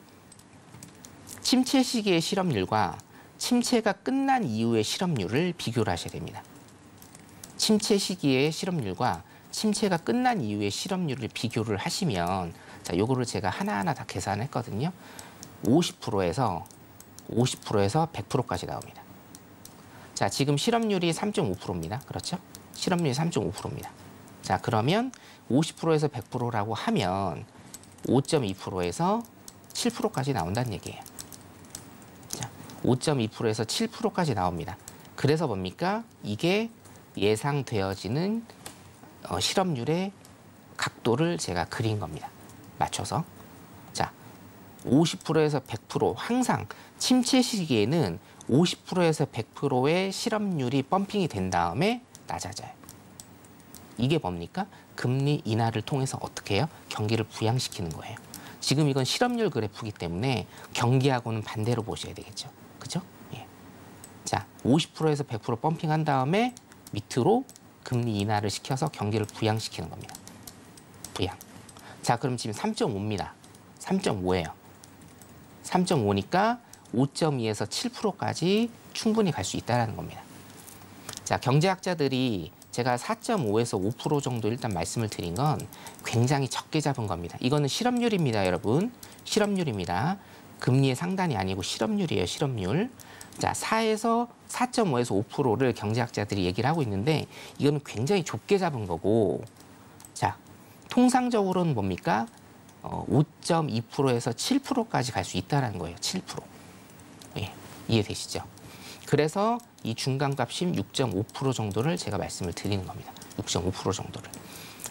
침체 시기의 실업률과 침체가 끝난 이후의 실업률을 비교를 하셔야 됩니다. 침체 시기의 실업률과 침체가 끝난 이후의 실업률을 비교를 하시면 자, 요거를 제가 하나하나 다 계산했거든요. 50%에서 100%까지 나옵니다. 자, 지금 실업률이 3.5%입니다. 그렇죠? 실업률이 3.5%입니다. 자, 그러면 50%에서 100%라고 하면 5.2%에서 7%까지 나온다는 얘기예요. 자, 5.2%에서 7%까지 나옵니다. 그래서 뭡니까? 이게 예상되어지는 실업률의 각도를 제가 그린 겁니다. 맞춰서. 자, 50%에서 100% 항상 침체 시기에는 50%에서 100%의 실업률이 펌핑이 된 다음에 낮아져요. 이게 뭡니까? 금리 인하를 통해서 어떻게 해요? 경기를 부양시키는 거예요. 지금 이건 실업률 그래프이기 때문에 경기하고는 반대로 보셔야 되겠죠. 그죠? 예. 자, 50%에서 100% 펌핑한 다음에 밑으로 금리 인하를 시켜서 경기를 부양시키는 겁니다. 부양. 자, 그럼 지금 3.5입니다. 3.5예요. 3.5니까 5.2에서 7%까지 충분히 갈 수 있다는 겁니다. 자, 경제학자들이 제가 4.5에서 5% 정도 일단 말씀을 드린 건 굉장히 적게 잡은 겁니다. 이거는 실업률입니다, 여러분. 실업률입니다. 금리의 상단이 아니고 실업률이에요, 실업률. 자, 4.5에서 5%를 경제학자들이 얘기를 하고 있는데 이거는 굉장히 좁게 잡은 거고 자, 통상적으로는 뭡니까? 5.2%에서 7%까지 갈 수 있다는 거예요. 7%. 예, 이해되시죠? 그래서 이 중간값인 6.5% 정도를 제가 말씀을 드리는 겁니다. 6.5% 정도를. 자,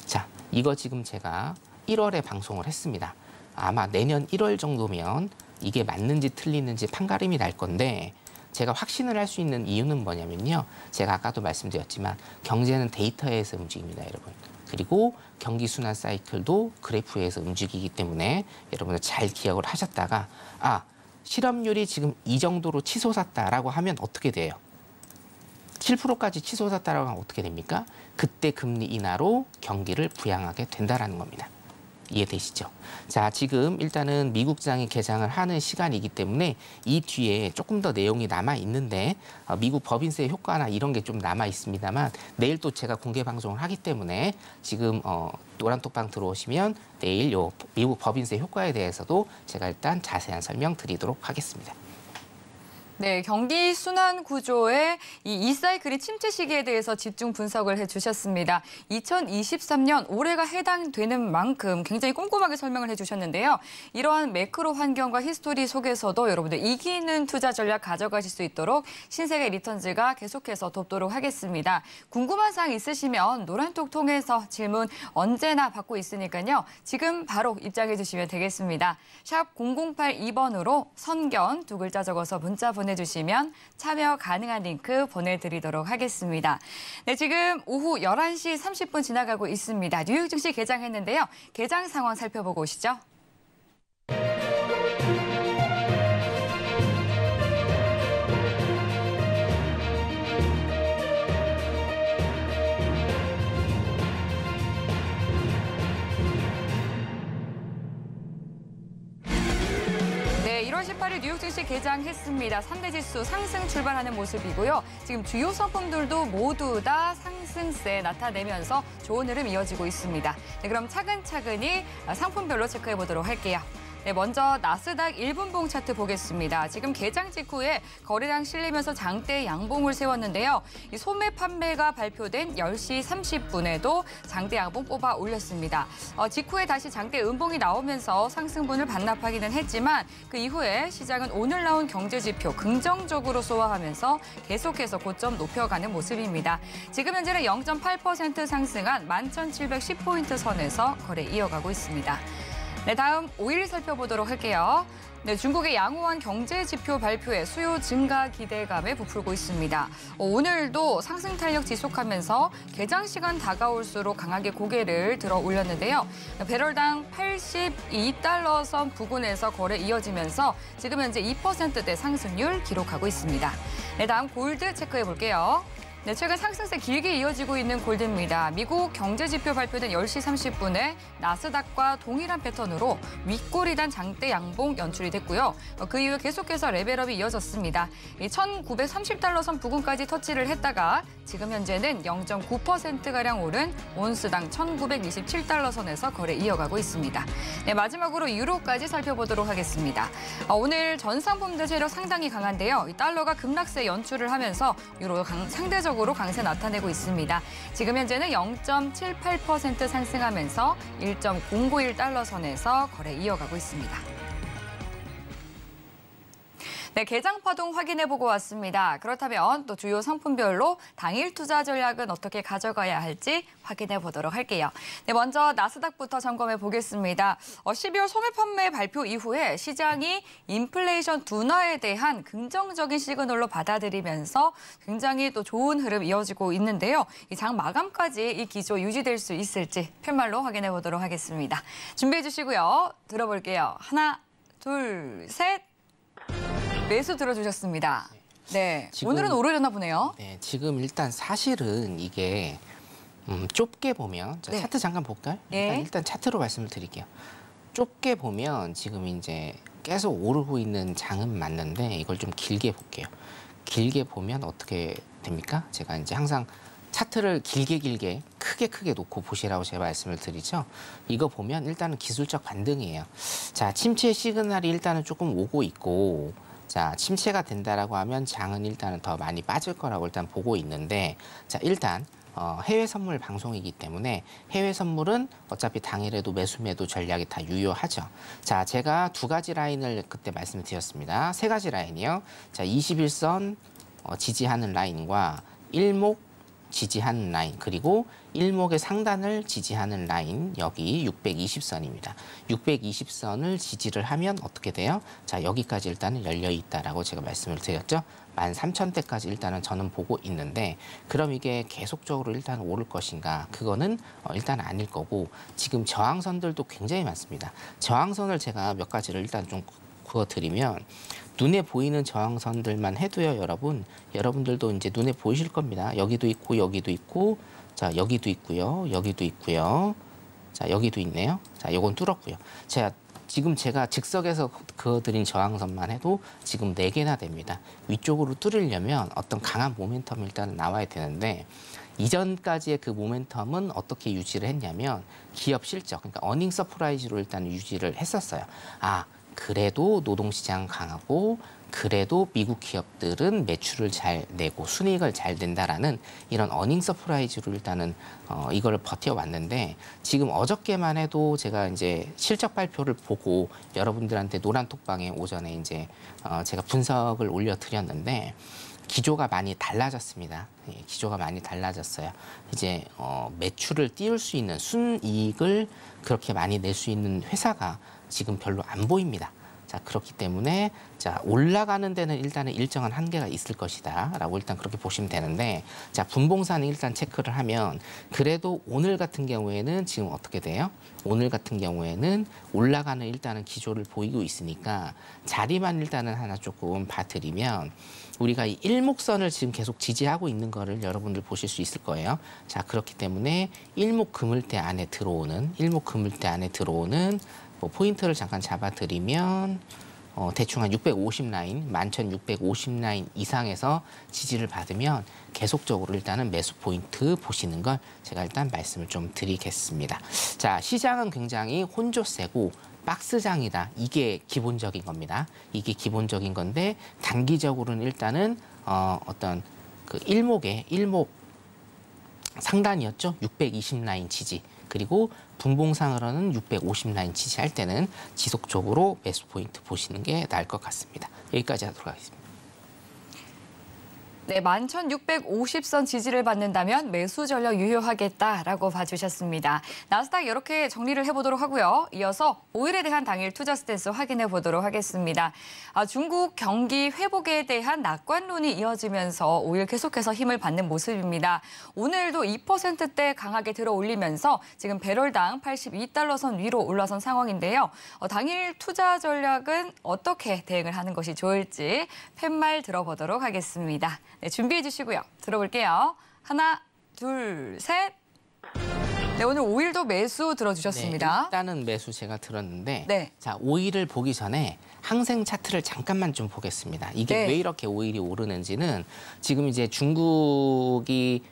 이거 지금 제가 1월에 방송을 했습니다. 아마 내년 1월 정도면 이게 맞는지 틀리는지 판가름이 날 건데 제가 확신을 할 수 있는 이유는 뭐냐면요. 제가 아까도 말씀드렸지만 경제는 데이터에서 움직입니다, 여러분. 그리고 경기 순환 사이클도 그래프에서 움직이기 때문에 여러분들 잘 기억을 하셨다가 실업률이 지금 이 정도로 치솟았다라고 하면 어떻게 돼요? 7%까지 치솟았다라고 하면 어떻게 됩니까? 그때 금리 인하로 경기를 부양하게 된다라는 겁니다. 이해되시죠? 자, 지금 일단은 미국장이 개장을 하는 시간이기 때문에 이 뒤에 조금 더 내용이 남아 있는데 미국 법인세 효과나 이런 게 좀 남아 있습니다만 내일 또 제가 공개 방송을 하기 때문에 지금 노란톡방 들어오시면 내일 요 미국 법인세 효과에 대해서도 제가 일단 자세한 설명 드리도록 하겠습니다. 네, 경기 순환 구조의 이 사이클이 침체 시기에 대해서 집중 분석을 해주셨습니다. 2023년 올해가 해당되는 만큼 굉장히 꼼꼼하게 설명을 해주셨는데요. 이러한 매크로 환경과 히스토리 속에서도 여러분들 이기는 투자 전략 가져가실 수 있도록 신세계 리턴즈가 계속해서 돕도록 하겠습니다. 궁금한 사항 있으시면 노란톡 통해서 질문 언제나 받고 있으니까요. 지금 바로 입장해 주시면 되겠습니다. 샵 0082번으로 선견 2글자 적어서 문자 보내주시면 참여 가능한 링크 보내드리도록 하겠습니다. 네, 지금 오후 11시 30분 지나가고 있습니다. 뉴욕 증시 개장했는데요. 개장 상황 살펴보고 오시죠. 네, 1월 18일 뉴욕 증시 개장했습니다. 3대 지수 상승 출발하는 모습이고요. 지금 주요 상품들도 모두 다 상승세 나타내면서 좋은 흐름 이어지고 있습니다. 네, 그럼 차근차근히 상품별로 체크해 보도록 할게요. 네, 먼저 나스닥 1분봉 차트 보겠습니다. 지금 개장 직후에 거래량 실리면서 장대 양봉을 세웠는데요. 이 소매 판매가 발표된 10시 30분에도 장대 양봉 뽑아 올렸습니다. 직후에 다시 장대 음봉이 나오면서 상승분을 반납하기는 했지만 그 이후에 시장은 오늘 나온 경제지표 긍정적으로 소화하면서 계속해서 고점 높여가는 모습입니다. 지금 현재는 0.8% 상승한 11,710포인트 선에서 거래 이어가고 있습니다. 네, 다음 5일 살펴보도록 할게요. 네, 중국의 양호한 경제 지표 발표에 수요 증가 기대감에 부풀고 있습니다. 오늘도 상승 탄력 지속하면서 개장 시간 다가올수록 강하게 고개를 들어 올렸는데요. 배럴당 82달러 선 부근에서 거래 이어지면서 지금 현재 2%대 상승률 기록하고 있습니다. 네, 다음 골드 체크해 볼게요. 네, 최근 상승세 길게 이어지고 있는 골드입니다. 미국 경제지표 발표된 10시 30분에 나스닥과 동일한 패턴으로 윗꼬리단 장대 양봉 연출이 됐고요. 그 이후 계속해서 레벨업이 이어졌습니다. 1,930달러 선 부근까지 터치를 했다가 지금 현재는 0.9%가량 오른 온스당 1,927달러 선에서 거래 이어가고 있습니다. 네, 마지막으로 유로까지 살펴보도록 하겠습니다. 오늘 전 상품들 세력 상당히 강한데요. 이 달러가 급락세 연출을 하면서 유로 상대적으로 강세 나타내고 있습니다. 지금 현재는 0.78% 상승하면서 1.091달러 선에서 거래 이어가고 있습니다. 네, 개장 파동 확인해보고 왔습니다. 그렇다면 또 주요 상품별로 당일 투자 전략은 어떻게 가져가야 할지 확인해보도록 할게요. 네, 먼저 나스닥부터 점검해 보겠습니다. 12월 소매 판매 발표 이후에 시장이 인플레이션 둔화에 대한 긍정적인 시그널로 받아들이면서 굉장히 또 좋은 흐름 이어지고 있는데요. 이 장 마감까지 이 기조 유지될 수 있을지 팻말로 확인해보도록 하겠습니다. 준비해 주시고요. 들어볼게요. 하나, 둘, 셋. 매수 들어주셨습니다. 네, 지금, 오늘은 오르려나 보네요. 네, 지금 일단 사실은 이게 좁게 보면 자, 네. 차트 잠깐 볼까요? 네. 일단 차트로 말씀을 드릴게요. 좁게 보면 지금 이제 계속 오르고 있는 장은 맞는데 이걸 좀 길게 볼게요. 길게 보면 어떻게 됩니까? 제가 이제 항상 차트를 길게 크게 놓고 보시라고 제가 말씀을 드리죠. 이거 보면 일단은 기술적 반등이에요. 자, 침체 시그널이 일단은 조금 오고 있고 자, 침체가 된다라고 하면 장은 일단은 더 많이 빠질 거라고 일단 보고 있는데 자, 일단 해외 선물 방송이기 때문에 해외 선물은 어차피 당일에도 매수 매도 전략이 다 유효하죠. 자, 제가 두 가지 라인을 그때 말씀을 드렸습니다. 세 가지 라인이요. 자, 21선 지지하는 라인과 일목 지지하는 라인, 그리고 일목의 상단을 지지하는 라인, 여기 620선입니다. 620선을 지지를 하면 어떻게 돼요? 자, 여기까지 일단은 열려 있다라고 제가 말씀을 드렸죠. 13,000대까지 일단은 저는 보고 있는데, 그럼 이게 계속적으로 일단 오를 것인가? 그거는 일단 아닐 거고, 지금 저항선들도 굉장히 많습니다. 저항선을 제가 몇 가지를 일단 좀 그어드리면, 눈에 보이는 저항선들만 해도요, 여러분들도 이제 눈에 보이실 겁니다. 여기도 있고, 여기도 있고, 자, 여기도 있고요, 여기도 있고요. 자, 여기도 있네요. 자, 요건 뚫었고요. 지금 제가 즉석에서 그어드린 저항선만 해도 지금 4개나 됩니다. 위쪽으로 뚫으려면 어떤 강한 모멘텀이 일단 나와야 되는데, 이전까지의 그 모멘텀은 어떻게 유지를 했냐면, 기업 실적, 그러니까 어닝 서프라이즈로 일단 유지를 했었어요. 아, 그래도 노동시장 강하고, 그래도 미국 기업들은 매출을 잘 내고 순이익을 잘 낸다라는 이런 어닝 서프라이즈로 일단은 이걸 버텨왔는데, 지금 어저께만 해도 제가 이제 실적 발표를 보고 여러분들한테 노란톡방에 오전에 이제 제가 분석을 올려드렸는데, 기조가 많이 달라졌습니다. 예, 기조가 많이 달라졌어요. 이제 매출을 띄울 수 있는 순이익을 그렇게 많이 낼 수 있는 회사가 지금 별로 안 보입니다. 자, 그렇기 때문에 자, 올라가는 데는 일단은 일정한 한계가 있을 것이다 라고 일단 그렇게 보시면 되는데, 자, 분봉사는 일단 체크를 하면, 그래도 오늘 같은 경우에는 지금 어떻게 돼요? 오늘 같은 경우에는 올라가는 일단은 기조를 보이고 있으니까, 자리만 일단은 하나 조금 봐드리면, 우리가 이 일목선을 지금 계속 지지하고 있는 거를 여러분들 보실 수 있을 거예요. 자, 그렇기 때문에 일목 그물대 안에 들어오는 뭐 포인트를 잠깐 잡아드리면, 대충 한 650 라인, 11,650 라인 이상에서 지지를 받으면 계속적으로 일단은 매수 포인트 보시는 걸 제가 일단 말씀을 좀 드리겠습니다. 자, 시장은 굉장히 혼조세고 박스장이다. 이게 기본적인 겁니다. 이게 기본적인 건데, 단기적으로는 일단은 어떤 그 일목 상단이었죠. 620 라인 지지. 그리고 분봉상으로는 650 라인 지지할 때는 지속적으로 매수 포인트 보시는 게 나을 것 같습니다. 여기까지 하도록 하겠습니다. 네, 11,650선 지지를 받는다면 매수 전략 유효하겠다라고 봐주셨습니다. 나스닥 이렇게 정리를 해보도록 하고요. 이어서 오일에 대한 당일 투자 스탠스 확인해 보도록 하겠습니다. 중국 경기 회복에 대한 낙관론이 이어지면서 오일 계속해서 힘을 받는 모습입니다. 오늘도 2%대 강하게 들어올리면서 지금 배럴당 82달러 선 위로 올라선 상황인데요. 당일 투자 전략은 어떻게 대응을 하는 것이 좋을지 팻말 들어보도록 하겠습니다. 네, 준비해 주시고요. 들어볼게요. 하나, 둘, 셋. 네, 오늘 오일도 매수 들어주셨습니다. 네, 일단은 매수 제가 들었는데, 네. 자, 오일을 보기 전에 항생 차트를 잠깐만 좀 보겠습니다. 이게 네. 왜 이렇게 오일이 오르는지는, 지금 이제 중국이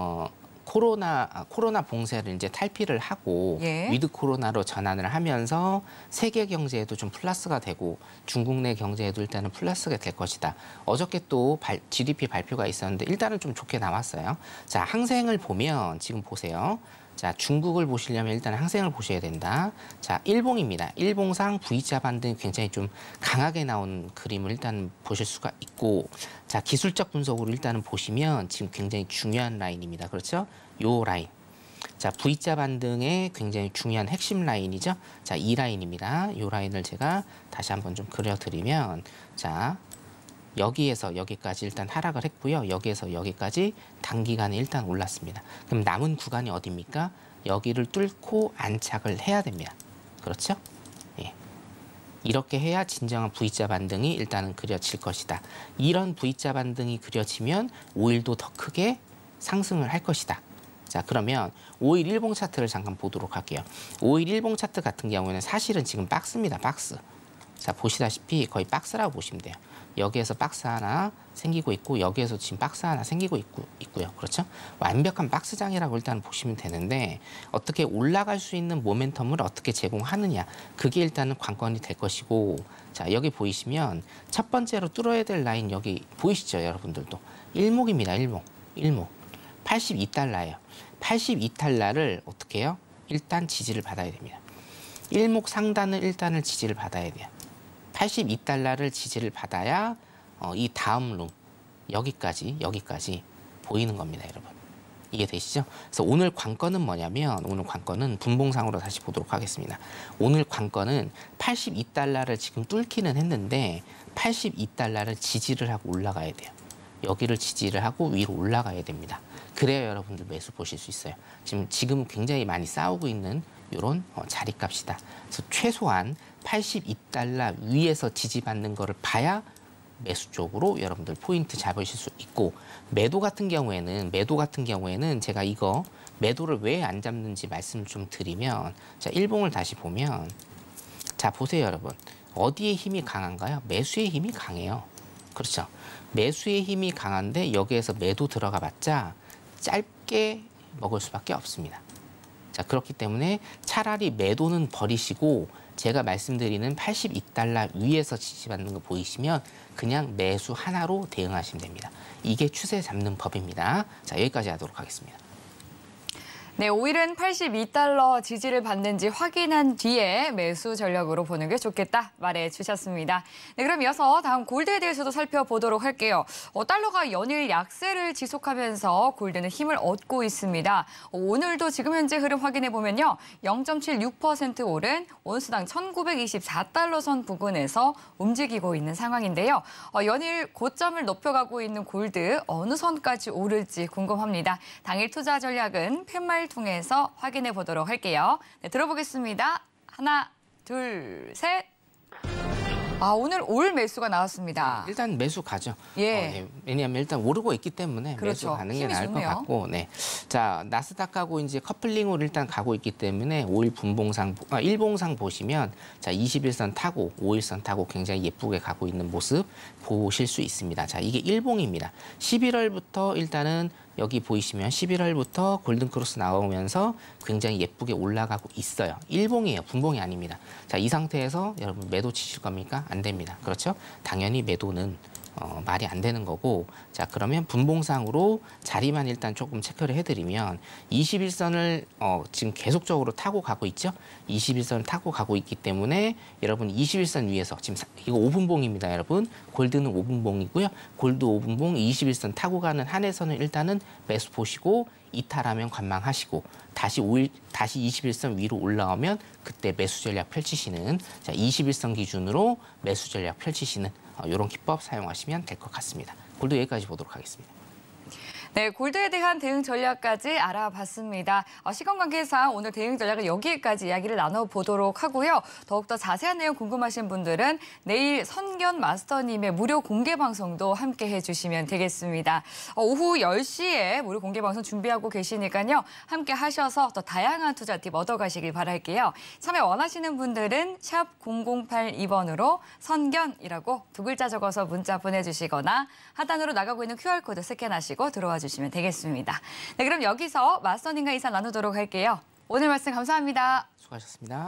코로나 봉쇄를 이제 탈피를 하고, 예. 위드 코로나로 전환을 하면서 세계 경제에도 좀 플러스가 되고, 중국 내 경제에도 일단은 플러스가 될 것이다. 어저께 또 GDP 발표가 있었는데 일단은 좀 좋게 나왔어요. 자, 항생을 보면 지금 보세요. 자, 중국을 보시려면 일단 항생을 보셔야 된다. 자, 일봉입니다. 일봉상 V자 반등이 굉장히 좀 강하게 나온 그림을 일단 보실 수가 있고, 자, 기술적 분석으로 일단은 보시면 지금 굉장히 중요한 라인입니다. 그렇죠? 요 라인. 자, V자 반등의 굉장히 중요한 핵심 라인이죠. 자, 이 라인입니다. 요 라인을 제가 다시 한번 좀 그려드리면, 자, 여기에서 여기까지 일단 하락을 했고요. 여기에서 여기까지 단기간에 일단 올랐습니다. 그럼 남은 구간이 어디입니까? 여기를 뚫고 안착을 해야 됩니다. 그렇죠? 예. 이렇게 해야 진정한 V자 반등이 일단은 그려질 것이다. 이런 V자 반등이 그려지면 오일도 더 크게 상승을 할 것이다. 자, 그러면 오일 일봉 차트를 잠깐 보도록 할게요. 오일 일봉 차트 같은 경우에는 사실은 지금 박스입니다. 박스. 자, 보시다시피 거의 박스라고 보시면 돼요. 여기에서 박스 하나 생기고 있고, 여기에서 지금 박스 하나 생기고 있고요. 그렇죠? 완벽한 박스장이라고 일단 보시면 되는데, 어떻게 올라갈 수 있는 모멘텀을 어떻게 제공하느냐, 그게 일단은 관건이 될 것이고, 자, 여기 보이시면 첫 번째로 뚫어야 될 라인 여기 보이시죠, 여러분들도? 일목입니다. 일목. 82달러예요. 82달러를 어떻게 해요? 일단 지지를 받아야 됩니다. 일목 상단을 일단은 지지를 받아야 돼요. 82달러를 지지를 받아야 이 다음 룸 여기까지 보이는 겁니다, 여러분. 이해되시죠? 그래서 오늘 관건은 뭐냐면 오늘 관건은 분봉상으로 다시 보도록 하겠습니다. 오늘 관건은 82달러를 지금 뚫기는 했는데 82달러를 지지를 하고 올라가야 돼요. 여기를 지지를 하고 위로 올라가야 됩니다. 그래야 여러분들 매수 보실 수 있어요. 지금 굉장히 많이 싸우고 있는 이런 자리값이다. 그래서 최소한 82달러 위에서 지지받는 거를 봐야 매수 쪽으로 여러분들 포인트 잡으실 수 있고, 매도 같은 경우에는 제가 이거 매도를 왜 안 잡는지 말씀을 좀 드리면, 자, 일봉을 다시 보면, 자, 보세요, 여러분. 어디에 힘이 강한가요? 매수의 힘이 강해요. 그렇죠. 매수의 힘이 강한데 여기에서 매도 들어가 봤자 짧게 먹을 수밖에 없습니다. 자, 그렇기 때문에 차라리 매도는 버리시고 제가 말씀드리는 82달러 위에서 지지받는 거 보이시면 그냥 매수 하나로 대응하시면 됩니다. 이게 추세 잡는 법입니다. 자, 여기까지 하도록 하겠습니다. 네, 5일은 82달러 지지를 받는지 확인한 뒤에 매수 전략으로 보는 게 좋겠다 말해 주셨습니다. 네, 그럼 이어서 다음 골드에 대해서도 살펴보도록 할게요. 달러가 연일 약세를 지속하면서 골드는 힘을 얻고 있습니다. 오늘도 지금 현재 흐름 확인해 보면요. 0.76% 오른 온스당 1924달러 선 부근에서 움직이고 있는 상황인데요. 연일 고점을 높여가고 있는 골드 어느 선까지 오를지 궁금합니다. 당일 투자 전략은 팻말 통해서 확인해 보도록 할게요. 네, 들어보겠습니다. 하나, 둘, 셋. 오늘 올 매수가 나왔습니다. 일단 매수 가죠. 예. 네. 왜냐하면 일단 오르고 있기 때문에 그렇죠. 매수 가는 게 나을 좋네요. 것 같고, 네. 자, 나스닥하고 이제 커플링으로 일단 가고 있기 때문에 5일 분봉상, 일봉상 보시면 자, 21선 타고 5일선 타고 굉장히 예쁘게 가고 있는 모습 보실 수 있습니다. 자, 이게 일봉입니다. 11월부터 일단은 여기 보이시면 11월부터 골든크로스 나오면서 굉장히 예쁘게 올라가고 있어요. 일봉이에요. 분봉이 아닙니다. 자, 이 상태에서 여러분 매도 치실 겁니까? 안 됩니다. 그렇죠? 당연히 매도는 말이 안 되는 거고, 자, 그러면 분봉상으로 자리만 일단 조금 체크를 해드리면 21선을 지금 계속적으로 타고 가고 있죠. 21선을 타고 가고 있기 때문에 여러분 21선 위에서 지금 이거 5분봉입니다. 여러분 골드는 5분봉이고요. 골드 5분봉 21선 타고 가는 한해선을 일단은 매수 보시고 이탈하면 관망하시고 다시 21선 위로 올라오면 그때 매수 전략 펼치시는, 자, 21선 기준으로 매수 전략 펼치시는 이런 기법 사용하시면 될 것 같습니다. 골드 여기까지 보도록 하겠습니다. 네, 골드에 대한 대응 전략까지 알아봤습니다. 시간 관계상 오늘 대응 전략을 여기까지 이야기를 나눠보도록 하고요. 더욱더 자세한 내용 궁금하신 분들은 내일 선견 마스터님의 무료 공개 방송도 함께 해주시면 되겠습니다. 오후 10시에 무료 공개 방송 준비하고 계시니까요. 함께 하셔서 더 다양한 투자 팁 얻어가시길 바랄게요. 참여 원하시는 분들은 샵 0082번으로 선견이라고 두 글자 적어서 문자 보내주시거나 하단으로 나가고 있는 QR코드 스캔하시고 들어와 주시면 되겠습니다. 네, 그럼 여기서 마스터님과 인사 나누도록 할게요. 오늘 말씀 감사합니다. 수고하셨습니다.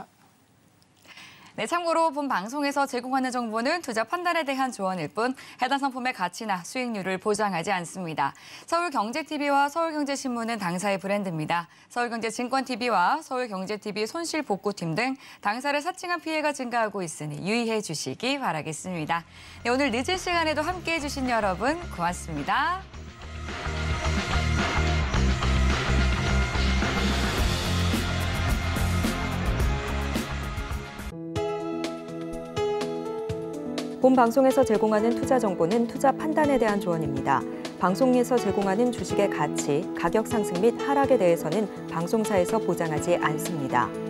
네, 참고로 본 방송에서 제공하는 정보는 투자 판단에 대한 조언일 뿐 해당 상품의 가치나 수익률을 보장하지 않습니다. 서울경제TV와 서울경제신문은 당사의 브랜드입니다. 서울경제증권TV와 서울경제TV 손실복구팀 등 당사를 사칭한 피해가 증가하고 있으니 유의해 주시기 바라겠습니다. 네, 오늘 늦은 시간에도 함께해 주신 여러분 고맙습니다. 본 방송에서 제공하는 투자 정보는 투자 판단에 대한 조언입니다. 방송에서 제공하는 주식의 가치, 가격 상승 및 하락에 대해서는 방송사에서 보장하지 않습니다.